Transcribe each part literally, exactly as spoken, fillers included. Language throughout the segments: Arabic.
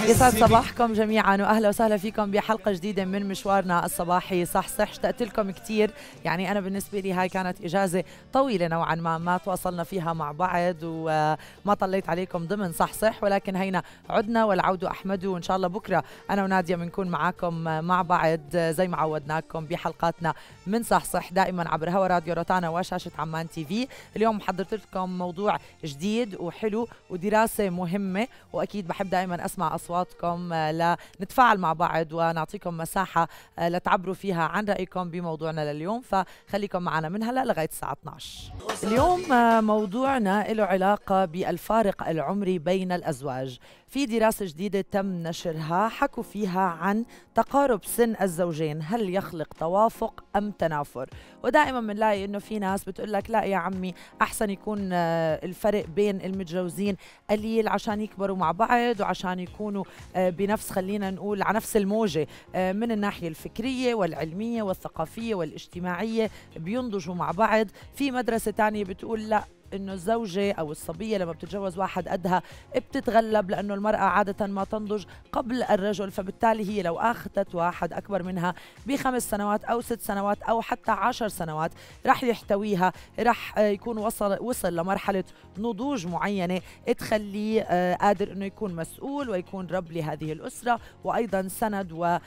يسعد صباحكم جميعا واهلا وسهلا فيكم بحلقه جديده من مشوارنا الصباحي صح صح. اشتقت لكم كثير، يعني انا بالنسبه لي هاي كانت اجازه طويله نوعا ما ما تواصلنا فيها مع بعض وما طليت عليكم ضمن صح صح، ولكن هينا عدنا والعود احمد، وان شاء الله بكره انا وناديه بنكون معاكم مع بعض زي ما عودناكم بحلقاتنا من صح صح دائما عبر هوا راديو روتانا وشاشه عمان تي في. اليوم حضرت لكم موضوع جديد وحلو ودراسه مهمه، واكيد بحب دائما اسمع اصواتكم لنتفاعل مع بعض ونعطيكم مساحه لتعبروا فيها عن رايكم بموضوعنا لليوم، فخليكم معنا من هلا لغايه الساعه اثنعش. اليوم موضوعنا له علاقه بالفارق العمري بين الازواج. في دراسة جديدة تم نشرها حكوا فيها عن تقارب سن الزوجين، هل يخلق توافق أم تنافر؟ ودائما بنلاقي إنه في ناس بتقول لك لا يا عمي أحسن يكون الفرق بين المتجوزين قليل عشان يكبروا مع بعض وعشان يكونوا بنفس، خلينا نقول على نفس الموجة من الناحية الفكرية والعلمية والثقافية والاجتماعية، بينضجوا مع بعض. في مدرسة تانية بتقول لا، إنه الزوجة أو الصبية لما بتتجوز واحد قدها بتتغلب، لأنه المرأة عادة ما تنضج قبل الرجل، فبالتالي هي لو أخذت واحد أكبر منها بخمس سنوات أو ست سنوات أو حتى عشر سنوات رح يحتويها، رح يكون وصل وصل لمرحلة نضوج معينة تخليه قادر إنه يكون مسؤول ويكون رب لهذه الأسرة وأيضا سند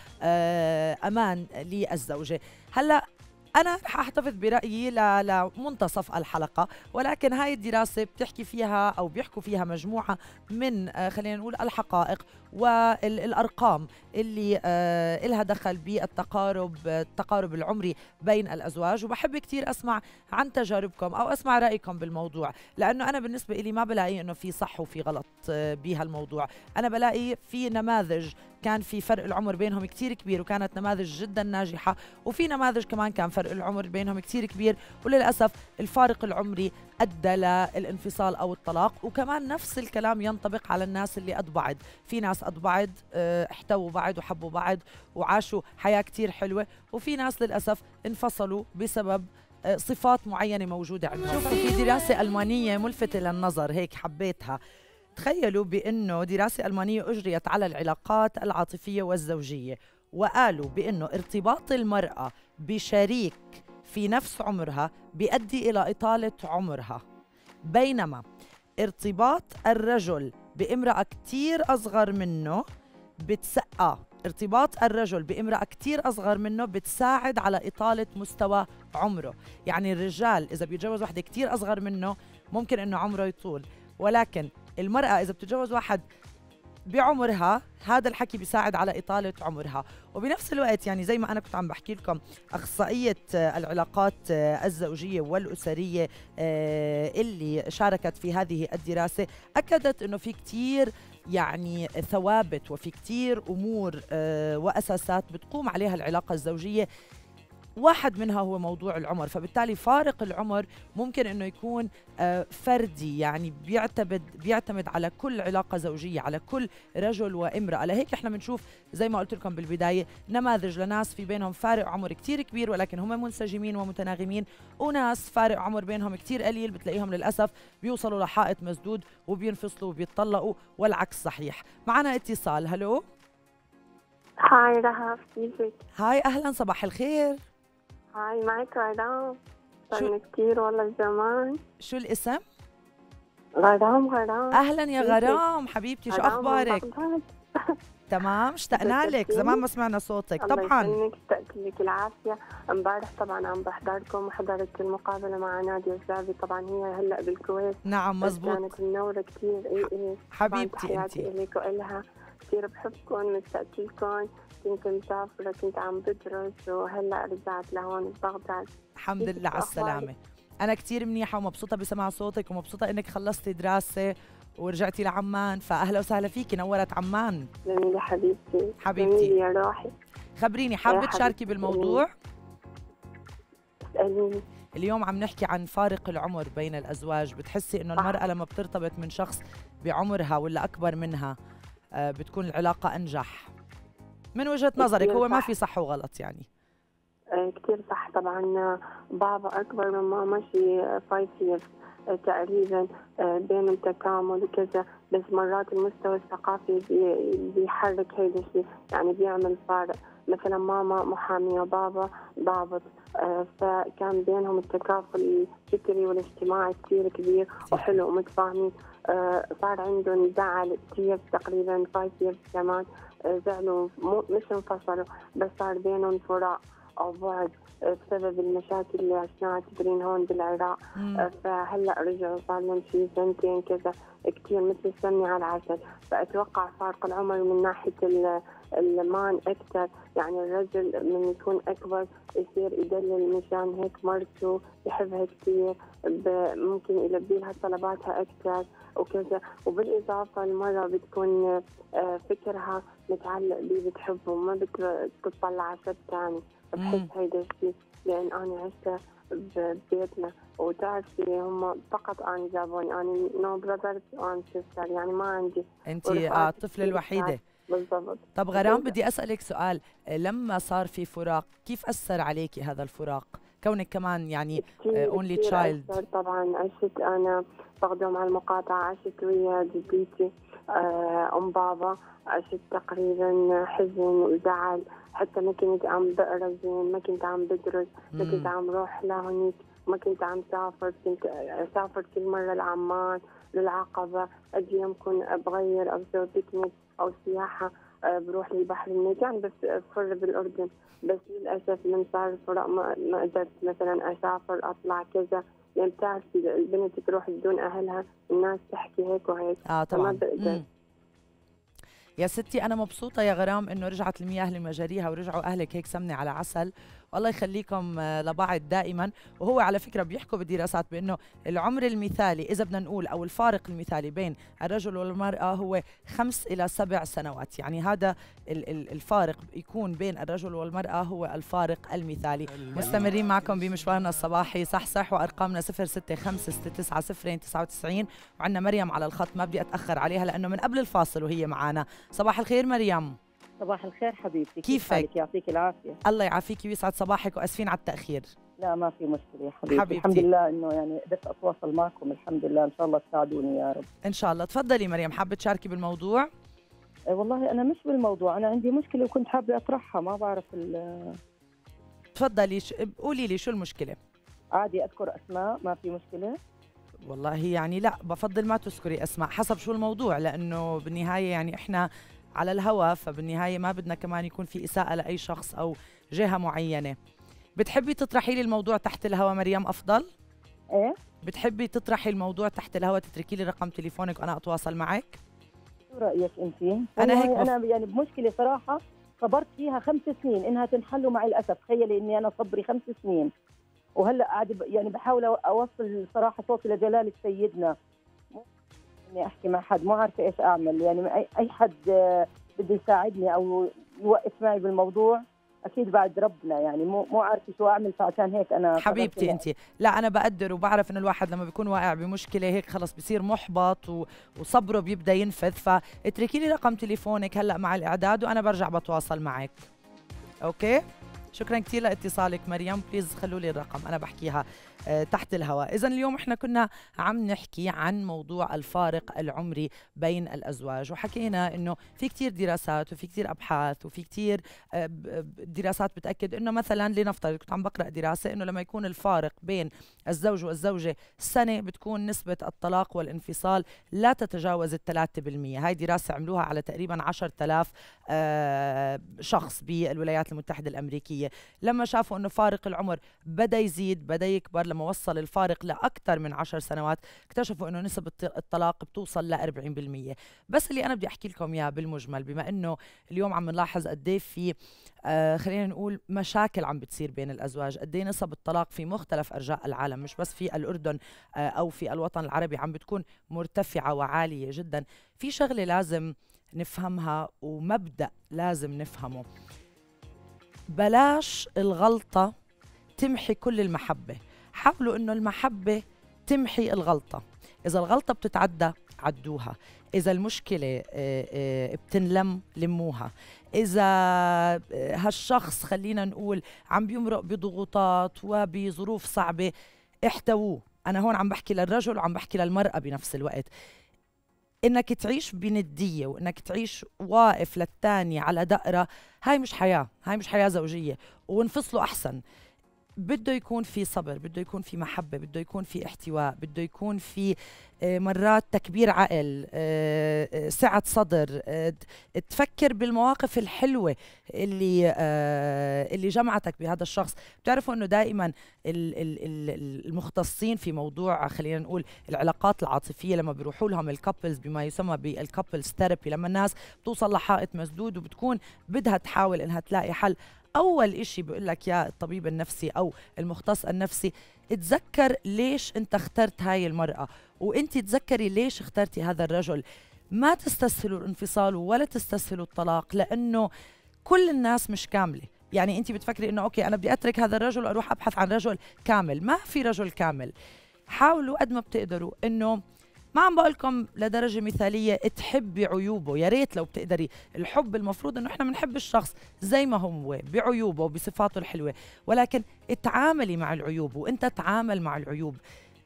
وأمان للزوجة. هلأ أنا رح أحتفظ برأيي لمنتصف الحلقة، ولكن هاي الدراسة بتحكي فيها أو بيحكوا فيها مجموعة من خلينا نقول الحقائق والأرقام اللي إلها دخل بالتقارب التقارب العمري بين الأزواج، وبحب كتير أسمع عن تجاربكم أو أسمع رأيكم بالموضوع، لأنه أنا بالنسبة إلي ما بلاقي إنه في صح وفي غلط بهالموضوع. أنا بلاقي في نماذج كان في فرق العمر بينهم كتير كبير وكانت نماذج جدا ناجحة، وفي نماذج كمان كان فرق العمر بينهم كتير كبير وللأسف الفارق العمري أدى للانفصال أو الطلاق. وكمان نفس الكلام ينطبق على الناس اللي قد بعض، في ناس قد بعض احتووا بعض وحبوا بعض وعاشوا حياة كتير حلوة، وفي ناس للأسف انفصلوا بسبب صفات معينة موجودة عندهم. شوفوا في دراسة ألمانية ملفتة للنظر هيك حبيتها. تخيلوا بأنه دراسة ألمانية أجريت على العلاقات العاطفية والزوجية، وقالوا بأنه ارتباط المرأة بشريك في نفس عمرها بيؤدي إلى إطالة عمرها، بينما ارتباط الرجل بامرأة كتير أصغر منه بتسقى ارتباط الرجل بامرأة كتير أصغر منه بتساعد على إطالة مستوى عمره. يعني الرجال إذا بيتجوز واحدة كتير أصغر منه ممكن إنه عمره يطول، ولكن المرأة إذا بتتجوز واحد بعمرها هذا الحكي بيساعد على إطالة عمرها. وبنفس الوقت يعني زي ما أنا كنت عم بحكي لكم أخصائية العلاقات الزوجية والأسرية اللي شاركت في هذه الدراسة أكدت أنه في كتير يعني ثوابت وفي كتير أمور وأساسات بتقوم عليها العلاقة الزوجية، واحد منها هو موضوع العمر. فبالتالي فارق العمر ممكن انه يكون فردي، يعني بيعتمد بيعتمد على كل علاقه زوجيه، على كل رجل وامراه. لهيك احنا بنشوف زي ما قلت لكم بالبدايه نماذج لناس في بينهم فارق عمر كتير كبير ولكن هم منسجمين ومتناغمين، وناس فارق عمر بينهم كتير قليل بتلاقيهم للاسف بيوصلوا لحائط مسدود وبينفصلوا وبيتطلقوا، والعكس صحيح. معنا اتصال. هلو. هاي رهف، كيفك؟ هاي اهلا، صباح الخير. هاي معك غرام، صرنا كتير والله زمان. شو الاسم؟ غرام. غرام اهلا يا غرام حبيبتي، شو اخبارك؟ تمام، اشتقنا لك، زمان ما سمعنا صوتك. طبعا الله يسلمك، اشتقت لك العافيه. امبارح طبعا عم بحضركم وحضرت المقابله مع نادية الزعبي، طبعا هي هلا بالكويت. نعم مزبوط، كانت منوره كثير. اي اي حبيبتي انت، لك والها كثير بحبكم، مشتقت لكم. كنت مسافره، كنت عم بدرس وهلا رجعت لهون ببغداد. الحمد لله على السلامه. أنا كتير منيحة ومبسوطة بسمع صوتك ومبسوطة إنك خلصتي دراسة ورجعتي لعمان، فأهلا وسهلا فيكي، نورت عمان. جميلة حبيبتي. حبيبتي جميلة يا روحي. خبريني، حابة تشاركي بالموضوع؟ اسأليني. اليوم عم نحكي عن فارق العمر بين الأزواج. بتحسي إنه المرأة لما بترتبط من شخص بعمرها ولا أكبر منها بتكون العلاقة أنجح من وجهة نظرك؟ هو ما في صح وغلط يعني. كتير صح طبعا. بابا أكبر من ماما شي فايف ييرز، تقريبا بينهم تكامل وكذا، بس مرات المستوى الثقافي بيحرك هيدا الشيء، يعني بيعمل فارق. مثلا ماما محامية وبابا ضابط، فكان بينهم التكافل الفكري والاجتماعي كثير كبير وحلو ومتفاهمين. صار عندهم زعل كثير، تقريبا فايف ييرز كمان زعلوا، مش انفصلوا بس صار بينهم فراق أو بعد بسبب المشاكل اللي عشناها تدرين هون بالعراق. فهلا رجعوا صار لهم شي سنتين كذا، كثير مثل السمنة على العسل. فأتوقع فرق العمر من ناحية المان أكثر، يعني الرجل من يكون أكبر يصير يدلل مشان هيك مرته يحبها كثير، ممكن يلبي لها طلباتها أكثر وكذا. وبالإضافة المرة بتكون فكرها متعلق بيه، بتحبه، ما بتطلع على شيء ثاني. بحس هيدا الشيء لأن أنا عشت ببيتنا، وتعرفي هم فقط أنا جابوني، أنا نو براذرز وأنا سيستر، يعني ما عندي. أنت الطفلة الوحيدة. بالضبط. طب غرام بدي أسألك سؤال، لما صار في فراق كيف أثر عليكي هذا الفراق؟ كونك كمان يعني اونلي تشايلد. طبعا عشت أنا بقدم على المقاطعة، عشت ويا جدتي أم بابا، عشت تقريبا حزن وزعل، حتى ما كنت عم بقرا زين، ما كنت عم بدرس، ما كنت عم روح لهونيك، ما كنت عم سافر، كنت أسافر كل مرة لعمان للعقبة، أجي يمكن بغير أو بسوي بيكنيك أو سياحة، بروح للبحر الميت، بس أفر بالأردن. بس للأسف من صار الفراق ما, ما قدرت مثلا أسافر أطلع كذا، يعني بتعرفي البنت تروح بدون أهلها الناس تحكي هيك وهيك. آه طبعا. فما بقدر. يا ستي أنا مبسوطة يا غرام إنه رجعت المياه لمجاريها ورجعوا أهلك هيك سمنة على عسل، والله يخليكم لبعض دائما. وهو على فكرة بيحكوا بالدراسات بأنه العمر المثالي إذا بدنا نقول أو الفارق المثالي بين الرجل والمرأة هو خمس إلى سبع سنوات، يعني هذا الفارق يكون بين الرجل والمرأة هو الفارق المثالي. مستمرين معكم بمشوارنا الصباحي صح صح، وأرقامنا صفر ستة خمسة ستة تسعة صفر تسعة وتسعين، وعندنا مريم على الخط ما بدي أتأخر عليها لأنه من قبل الفاصل وهي معنا. صباح الخير مريم. صباح الخير حبيبتي، كيفك؟ يعطيك العافية. الله يعافيكي ويسعد صباحك، واسفين على التأخير. لا ما في مشكلة حبيبتي. حبيبتي الحمد لله انه يعني قدرت اتواصل معكم، الحمد لله، ان شاء الله تساعدوني يا رب. ان شاء الله. تفضلي مريم، حابة تشاركي بالموضوع؟ أه والله انا مش بالموضوع، انا عندي مشكلة وكنت حابة اطرحها، ما بعرف ال تفضلي ش... قولي لي شو المشكلة؟ عادي اذكر اسماء، ما في مشكلة؟ والله يعني لا، بفضل ما تذكري اسماء حسب شو الموضوع، لانه بالنهاية يعني احنا على الهواء، فبالنهاية ما بدنا كمان يكون في إساءة لأي شخص أو جهة معينة. بتحبي تطرحي لي الموضوع تحت الهواء مريم أفضل؟ إيه؟ بتحبي تطرحي الموضوع تحت الهواء، تتركي لي رقم تليفونك وأنا أتواصل معك؟ شو رأيك أنت؟ أنا هيك أنا يعني بمشكلة صراحة صبرت فيها خمس سنين إنها تنحل، مع الأسف تخيلي إني أنا صبري خمس سنين، وهلا قاعد يعني بحاول أوصل صراحة صوتي لجلالة سيدنا، إني أحكي مع حد، مو عارفة إيش أعمل، يعني أي حد بده يساعدني أو يوقف معي بالموضوع أكيد بعد ربنا، يعني مو مو عارفة شو أعمل، فعشان هيك أنا حبيبتي أنت. لا أنا بقدر وبعرف إنه الواحد لما بيكون واقع بمشكلة هيك خلص بصير محبط وصبره بيبدأ ينفذ، فاتركي لي رقم تليفونك هلأ مع الإعداد وأنا برجع بتواصل معك. أوكي؟ شكرا كثير لاتصالك مريم، بليز خلوا لي الرقم انا بحكيها تحت الهواء. اذا اليوم احنا كنا عم نحكي عن موضوع الفارق العمري بين الازواج، وحكينا انه في كثير دراسات وفي كثير ابحاث وفي كثير دراسات بتاكد انه مثلا لنفترض كنت عم بقرا دراسه انه لما يكون الفارق بين الزوج والزوجه سنه بتكون نسبه الطلاق والانفصال لا تتجاوز الثلاثة بالمية. هاي دراسه عملوها على تقريبا عشرة آلاف شخص بالولايات المتحده الامريكيه. لما شافوا انه فارق العمر بدا يزيد بدا يكبر، لما وصل الفارق لاكثر من عشر سنوات اكتشفوا انه نسب الطلاق بتوصل ل أربعين بالمية. بس اللي انا بدي احكي لكم اياه بالمجمل، بما انه اليوم عم نلاحظ قد ايه في آه خلينا نقول مشاكل عم بتصير بين الازواج، قد ايه نسب الطلاق في مختلف ارجاء العالم، مش بس في الاردن آه او في الوطن العربي، عم بتكون مرتفعه وعاليه جدا. في شغله لازم نفهمها ومبدأ لازم نفهمه، بلاش الغلطة تمحي كل المحبة، حاولوا انه المحبة تمحي الغلطة. اذا الغلطة بتتعدى عدوها، اذا المشكلة بتنلم لموها، اذا هالشخص خلينا نقول عم بيمرق بضغوطات وبظروف صعبة احتووه. أنا هون عم بحكي للرجل وعم بحكي للمرأة بنفس الوقت، إنك تعيش بندية وإنك تعيش واقف للتاني على دقرة، هاي مش حياة، هاي مش حياة زوجية، وانفصلوا أحسن. بده يكون في صبر، بده يكون في محبة، بده يكون في احتواء، بده يكون في مرات تكبير عقل، سعة صدر، تفكر بالمواقف الحلوة اللي اللي جمعتك بهذا الشخص. بتعرفوا انه دائما المختصين في موضوع خلينا نقول العلاقات العاطفية لما بيروحوا لهم الكابلز بما يسمى بالكابلز ثيرابي، لما الناس بتوصل لحائط مسدود وبتكون بدها تحاول انها تلاقي حل، أول إشي بيقول لك يا الطبيب النفسي أو المختص النفسي، اتذكر ليش أنت اخترت هاي المرأة، وأنت تذكري ليش اخترتي هذا الرجل. ما تستسهلوا الانفصال ولا تستسهلوا الطلاق، لأنه كل الناس مش كاملة. يعني أنت بتفكري إنه أوكي أنا بدي أترك هذا الرجل وأروح أبحث عن رجل كامل، ما في رجل كامل. حاولوا قد ما بتقدروا إنه، ما عم بقولكم لدرجة مثالية تحبي عيوبه، يا ريت لو بتقدري. الحب المفروض انه احنا بنحب الشخص زي ما هو بعيوبه وبصفاته الحلوة، ولكن اتعاملي مع العيوب وانت تعامل مع العيوب.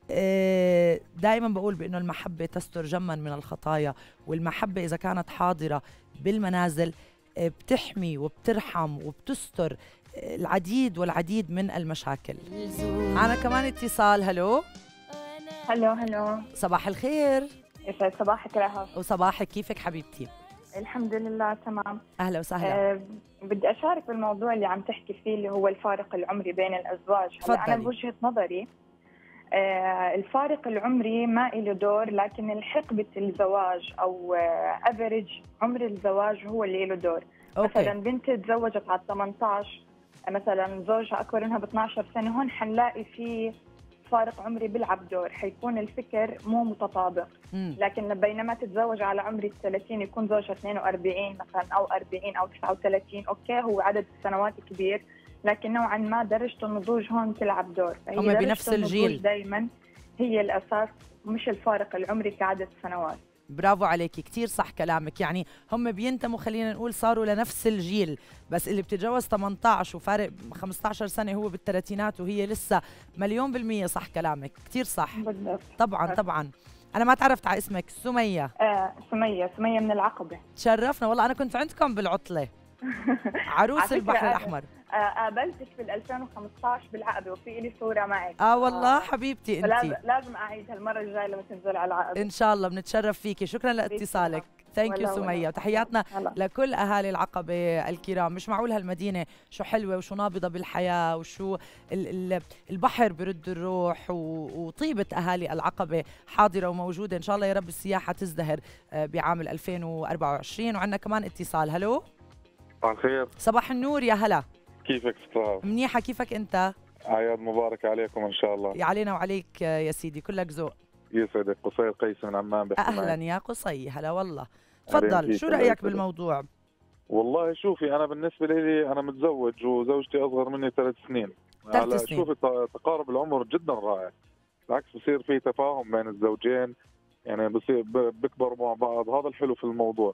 اه دائما بقول بانه المحبة تستر جما من الخطايا، والمحبة اذا كانت حاضرة بالمنازل اه بتحمي وبترحم وبتستر اه العديد والعديد من المشاكل. معنا كمان اتصال. هلو هلو هلو، صباح الخير. يسعد صباحك رهف. وصباحك، كيفك حبيبتي؟ الحمد لله تمام. اهلا وسهلا. أه بدي اشارك بالموضوع اللي عم تحكي فيه اللي هو الفارق العمري بين الازواج. هلا انا بوجهة نظري أه الفارق العمري ما له دور، لكن الحقبة الزواج او افريج أه عمر الزواج هو اللي له دور. أوكي. مثلا بنت تزوجت على ثمانية عشر، مثلا زوجها اكبر منها ب اثني عشر سنة، هون حنلاقي فيه فارق عمري بيلعب دور، حيكون الفكر مو متطابق. مم. لكن بينما تتزوج على عمر الثلاثين يكون زوجها اثنين وأربعين مثلا او أربعين او تسعة وثلاثين، اوكي هو عدد السنوات كبير، لكن نوعا ما درجة النضوج هون تلعب دور. هم بنفس الجيل دائما هي الاساس، مش الفارق العمري كعدد سنوات. برافو عليكي، كتير صح كلامك. يعني هم بينتموا خلينا نقول صاروا لنفس الجيل، بس اللي بتتجوز ثمانية عشر وفارق خمسة عشر سنة هو بالثلاثينات وهي لسه مليون بالمية. صح كلامك، كتير صح. بالضبط. طبعا طبعا. أنا ما تعرفت على اسمك. سمية. آه سمية، سمية من العقبة. تشرفنا والله، أنا كنت عندكم بالعطلة عروس البحر الأحمر. قابلتك في ألفين وخمسة عشر بالعقبة وفي لي صورة معك. اه والله آه. حبيبتي انت لازم اعيد هالمرة الجاية لما تنزل على العقبة ان شاء الله. بنتشرف فيكي، شكرا لاتصالك. ثانك يو سمية، وتحياتنا لكل اهالي العقبة الكرام. مش معقول هالمدينة شو حلوة وشو نابضة بالحياة وشو ال ال البحر برد الروح، وطيبة اهالي العقبة حاضرة وموجودة. ان شاء الله يا رب السياحة تزدهر بعام ألفين وأربعة وعشرين. وعندنا كمان اتصال. هلو صباح الخير. صباح النور، يا هلا. كيفك ستار؟ منيحة، كيفك انت؟ اعياد مبارك عليكم ان شاء الله. علينا وعليك يا سيدي، كلك ذوق. يسعدك. قصي قيس من عمان بحكي. اهلا يا قصي، هلا والله. تفضل، شو رايك بالموضوع؟ والله شوفي، انا بالنسبه لي انا متزوج وزوجتي اصغر مني ثلاث سنين. ثلاث سنين. شوفي تقارب العمر جدا رائع، بالعكس بصير في تفاهم بين الزوجين، يعني بصير بيكبروا مع بعض، هذا الحلو في الموضوع.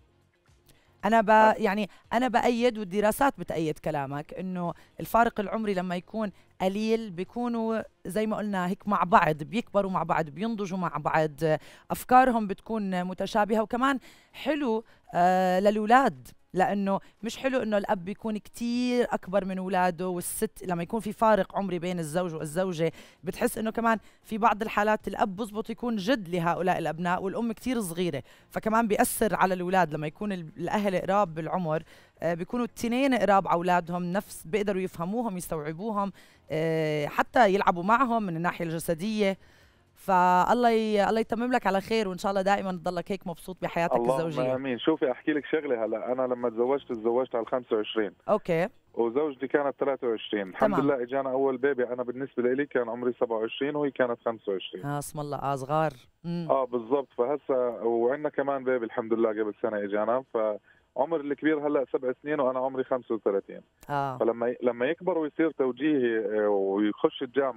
أنا ب... يعني أنا بأيد، والدراسات بتأيد كلامك، إنه الفارق العمري لما يكون قليل بيكونوا زي ما قلنا هيك مع بعض، بيكبروا مع بعض، بينضجوا مع بعض، أفكارهم بتكون متشابهة. وكمان حلو آه للأولاد، لأنه مش حلو إنه الأب بيكون كتير أكبر من أولاده، والست لما يكون في فارق عمري بين الزوج والزوجة بتحس إنه كمان في بعض الحالات الأب بزبط يكون جد لهؤلاء الأبناء والأم كتير صغيرة، فكمان بيأثر على الأولاد. لما يكون الأهل قراب بالعمر آه بيكونوا التنين قراب على أولادهم، نفس بيقدروا يفهموهم يستوعبوهم، آه حتى يلعبوا معهم من الناحية الجسدية. فالله ي... الله يتمم لك على خير، وان شاء الله دائما تضلك هيك مبسوط بحياتك الزوجيه. اللهم امين. شوفي احكي لك شغله، هلا انا لما تزوجت تزوجت على خمسة وعشرين. اوكي. وزوجتي كانت ثلاثة وعشرين. الحمد تمام. لله اجانا اول بيبي، انا بالنسبه لي كان عمري سبعة وعشرين وهي كانت خمسة وعشرين. اه اسم الله، اه صغار. مم. اه بالضبط. فهسه وعندنا كمان بيبي الحمد لله قبل سنه اجانا، فعمر الكبير هلا سبع سنين وانا عمري خمسة وثلاثين. اه فلما لما يكبر ويصير توجيهي ويخش الجامعه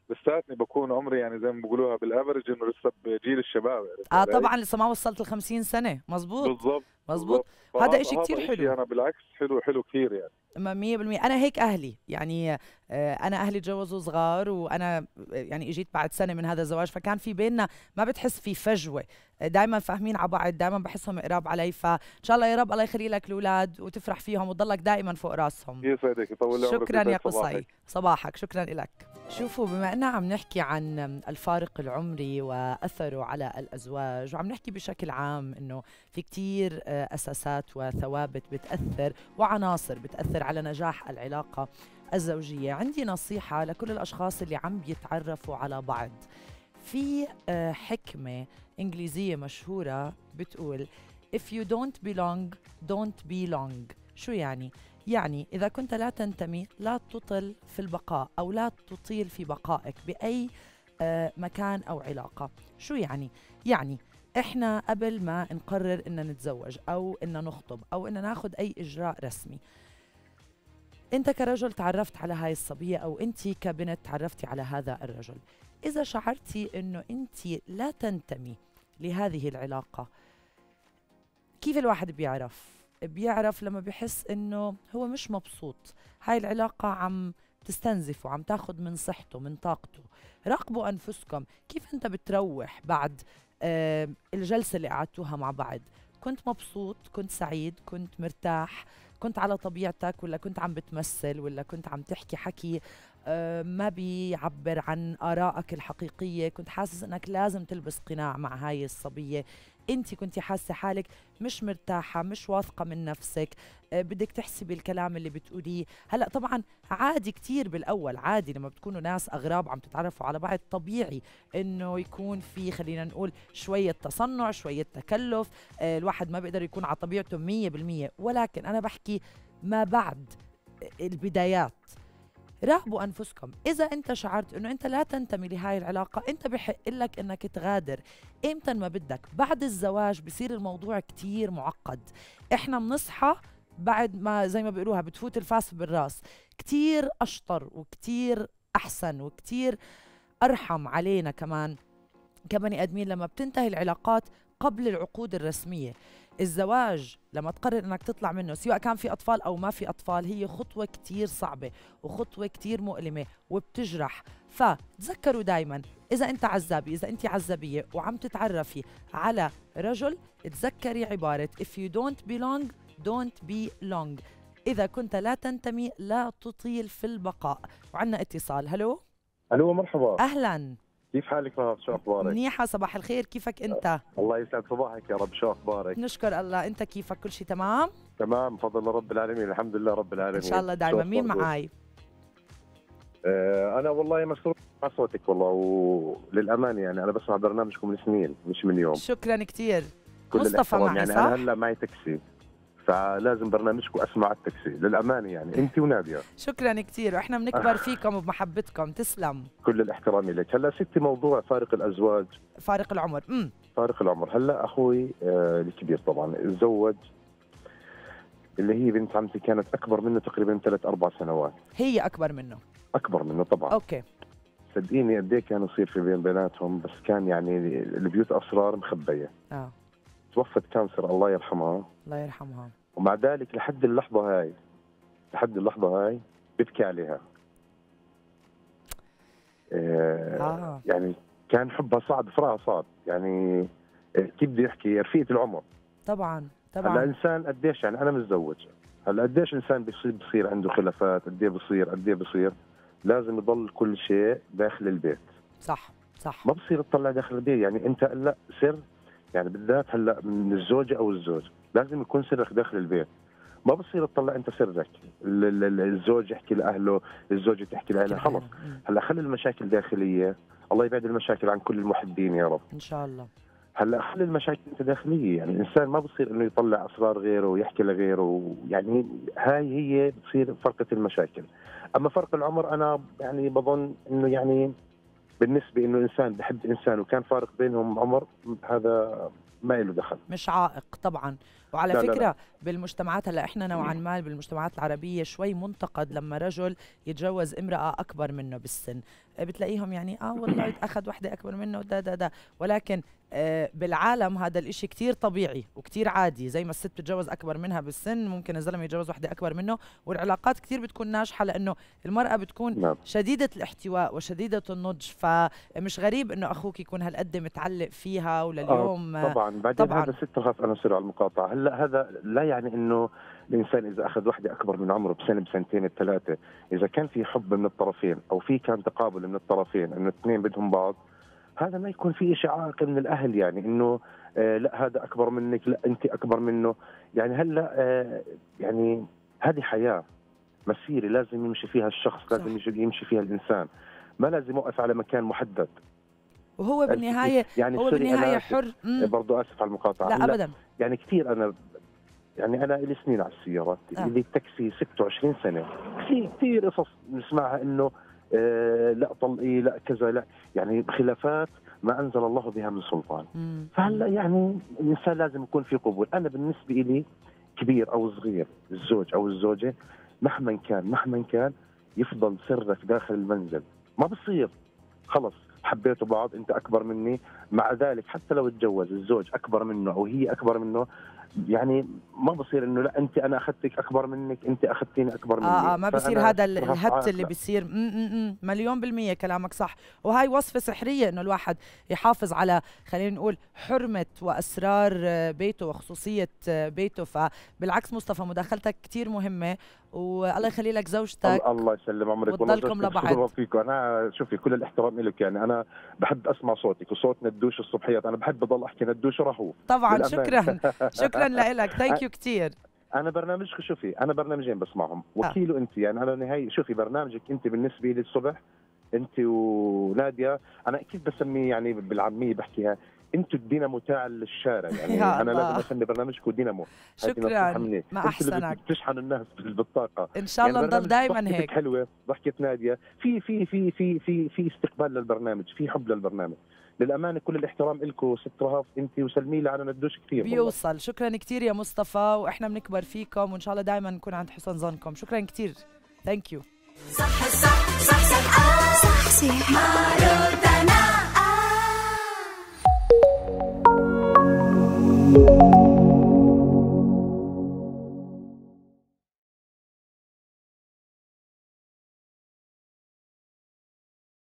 لساتني بكون عمري يعني زي ما بيقولوها بالافرج انه لسه بجيل الشباب. اه طبعا لسه ما وصلت ال خمسين سنه. مزبوط بالضبط مزبوط. هذا شيء كثير حلو. انا بالعكس حلو حلو كثير يعني. مية بالمية. أنا هيك أهلي يعني، أنا أهلي تجوزوا صغار وأنا يعني إجيت بعد سنة من هذا الزواج، فكان في بيننا ما بتحس في فجوة، دائما فاهمين على بعض، دائما بحسهم قراب علي. فإن شاء الله يا رب الله يخلي لك الأولاد وتفرح فيهم وتضلك دائما فوق راسهم. يسعدك يطول عمرك. شكرا يا قصي، صباحك. شكرا لك. شوفوا بما أننا عم نحكي عن الفارق العمري وأثره على الأزواج، وعم نحكي بشكل عام إنه في كتير أساسات وثوابت بتأثر وعناصر بتأثر على نجاح العلاقة الزوجية، عندي نصيحة لكل الأشخاص اللي عم بيتعرفوا على بعض. في حكمة إنجليزية مشهورة بتقول If you don't belong don't belong. شو يعني؟ يعني إذا كنت لا تنتمي لا تطل في البقاء أو لا تطيل في بقائك بأي مكان أو علاقة. شو يعني؟ يعني إحنا قبل ما نقرر إن نتزوج أو إن نخطب أو إن ناخد أي إجراء رسمي، أنت كرجل تعرفت على هاي الصبية أو أنت كبنت تعرفتي على هذا الرجل، إذا شعرتي إنه أنت لا تنتمي لهذه العلاقة، كيف الواحد بيعرف؟ بيعرف لما بيحس إنه هو مش مبسوط، هاي العلاقة عم تستنزف وعم تاخد من صحته من طاقته. راقبوا أنفسكم، كيف أنت بتروح بعد آه الجلسة اللي قعدتوها مع بعض؟ كنت مبسوط؟ كنت سعيد؟ كنت مرتاح؟ كنت على طبيعتك ولا كنت عم بتمثل ولا كنت عم تحكي حكي آه ما بيعبر عن آرائك الحقيقية؟ كنت حاسس انك لازم تلبس قناع مع هاي الصبية؟ انت كنت حاسة حالك مش مرتاحة، مش واثقة من نفسك، آه بدك تحسبي الكلام اللي بتقوليه. هلأ طبعا عادي كتير بالأول، عادي لما بتكونوا ناس أغراب عم تتعرفوا على بعض طبيعي انه يكون في خلينا نقول شوية تصنع، شوية تكلف، آه الواحد ما بيقدر يكون على طبيعته مية بالمية. ولكن أنا بحكي ما بعد البدايات، راقبوا أنفسكم. إذا أنت شعرت أنه أنت لا تنتمي لهاي العلاقة، أنت بحق لك أنك تغادر إمتى ما بدك. بعد الزواج بصير الموضوع كتير معقد، إحنا بنصحى بعد ما زي ما بيقولوها بتفوت الفاس بالراس. كتير أشطر وكتير أحسن وكتير أرحم علينا كمان كبني أدمين لما بتنتهي العلاقات قبل العقود الرسمية. الزواج لما تقرر انك تطلع منه سواء كان في اطفال او ما في اطفال، هي خطوة كتير صعبة وخطوة كتير مؤلمة وبتجرح. فتذكروا دايما اذا انت عزابي، اذا انت عزابية وعم تتعرفي على رجل، تذكري عبارة if you don't belong don't be long. اذا كنت لا تنتمي لا تطيل في البقاء. وعنا اتصال. هلو. الو مرحبا. اهلا، كيف حالك نهار؟ شو اخبارك؟ منيحة، صباح الخير، كيفك انت؟ الله يسعد صباحك يا رب، شو اخبارك؟ نشكر الله، انت كيفك؟ كل شيء تمام؟ تمام بفضل رب العالمين، الحمد لله رب العالمين. ان شاء الله دائما. مين معاي؟ آه انا والله مسرور مع صوتك والله، وللامانه يعني انا بسمع برنامجكم من سنين مش من يوم. شكرا كثير. مصطفى معي يعني صح؟ انا هلا معي تاكسي، فلازم برنامجكم اسمع التاكسي للامانه يعني انت وناديه. شكرا كثير، واحنا بنكبر فيكم وبمحبتكم. تسلم. كل الاحترام لك. هلا ستي موضوع فارق الازواج، فارق العمر. امم فارق العمر. هلا اخوي آه الكبير طبعا تزوج اللي هي بنت عمتي، كانت اكبر منه تقريبا ثلاث اربع سنوات. هي اكبر منه؟ اكبر منه طبعا. اوكي. صدقيني قد ايه كان يصير في بين بيناتهم، بس كان يعني البيوت اسرار مخبيه. اه توفت كانسر الله يرحمها. الله يرحمها. ومع ذلك لحد اللحظه هاي لحد اللحظه هاي ببكي عليها. آه آه. يعني كان حبها صعد فرها صعد، يعني كيف بدي احكي، رفيقة العمر. طبعا طبعا. هلا انسان قديش يعني انا متزوج، هلا قديش انسان بيصير بصير عنده خلافات، قد ايه بصير قد ايه بصير لازم يضل كل شيء داخل البيت. صح صح. ما بصير تطلع داخل البيت، يعني انت هلا سر، يعني بالذات هلا من الزوجه او الزوج لازم يكون سرك داخل البيت. ما بصير تطلع انت سرك، الزوج يحكي لاهله، الزوجه تحكي لاهلها، خلص. هلا خلي المشاكل داخليه، الله يبعد المشاكل عن كل المحبين يا رب ان شاء الله. هلا خلي المشاكل انت داخليه، يعني الانسان ما بصير انه يطلع اسرار غيره ويحكي لغيره، يعني هاي هي بتصير فرقه المشاكل. اما فرق العمر انا يعني بظن انه يعني بالنسبه انه انسان بحب انسان وكان فارق بينهم عمر، هذا ما له دخل، مش عائق طبعا. وعلى لا فكرة لا لا. بالمجتمعات هلا احنا نوعا ما بالمجتمعات العربية شوي منتقد لما رجل يتجوز امرأة أكبر منه بالسن، بتلاقيهم يعني اه والله أخذ وحدة أكبر منه دا دا دا، ولكن آه بالعالم هذا الإشي كتير طبيعي وكتير عادي. زي ما الست بتتجوز أكبر منها بالسن ممكن الزلمة يتجوز وحدة أكبر منه، والعلاقات كتير بتكون ناجحة لأنه المرأة بتكون نعم. شديدة الاحتواء وشديدة النضج، فمش غريب إنه أخوك يكون هالقد متعلق فيها ولليوم. آه طبعا. بعدين طبعاً. هذا ست خاف أنا أصير على المقاطعة. هلا هذا لا يعني إنه الإنسان إذا أخذ وحدة أكبر من عمره بسنة بسنتين بثلاثة، إذا كان في حب من الطرفين أو في كان تقابل من الطرفين إنه الاثنين بدهم بعض، هذا ما يكون في شيء عائق من الأهل، يعني إنه آه لا هذا أكبر منك، لا أنت أكبر منه. يعني هلا آه يعني هذه حياة مسيرة لازم يمشي فيها الشخص، لازم يمشي فيها الإنسان، ما لازم يوقف على مكان محدد. وهو بالنهاية يعني هو بالنهاية حر. برضو آسف على المقاطعة. لا أبدا. يعني كثير أنا يعني أنا لي سنين على السيارات، آه. لي تاكسي ستة وعشرين سنة، كثير كثير قصص نسمعها إنه آه لا طلقي لا كذا لا، يعني خلافات ما أنزل الله بها من سلطان. مم. فهلا يعني الإنسان لازم يكون في قبول. أنا بالنسبة لي كبير أو صغير، الزوج أو الزوجة مهما كان مهما كان يفضل سرك داخل المنزل. ما بصير خلص حبيتوا بعض، انت اكبر مني، مع ذلك حتى لو تجوز الزوج اكبر منه او هي اكبر منه، يعني ما بصير انه لا انت انا اخذتك اكبر منك، انت اخذتيني اكبر مني. اه اه ما بصير هذا الهت اللي بيصير. مليون بالمية كلامك صح، وهاي وصفة سحرية انه الواحد يحافظ على خلينا نقول حرمة واسرار بيته وخصوصية بيته. فبالعكس مصطفى مداخلتك كتير مهمة، والله يخلي لك زوجتك. الله يسلم عمرك وتضلكم لبعض. فيكم. انا شوفي كل الاحترام لك، يعني انا بحب اسمع صوتك وصوت ندوش الصبحيات، انا بحب اضل احكي ندوش ورحوف. طبعا شكرا شكرا لك، ثانك يو كثير. انا برنامجك شوفي انا برنامجين بسمعهم، وكيل وانت، يعني انا نهاية شوفي برنامجك انت بالنسبه لي الصبح انت وناديه، انا اكيد بسميه يعني بالعاميه بحكيها انتوا الدينامو تاع الشارع، يعني انا لازم اسمي برنامجكم دينامو. شكرا ما احسنك، بتشحن الناس بالطاقه ان شاء الله. نضل يعني دائما هيك. حلوه ضحكه ناديه، في في في في في في استقبال للبرنامج، في حب للبرنامج. للامانه كل الاحترام لكم ست رهف انت وسلمي لي على ندوش كثير بيوصل والله. شكرا كثير يا مصطفى، واحنا بنكبر فيكم وان شاء الله دائما نكون عند حسن ظنكم. شكرا كثير، ثانك يو.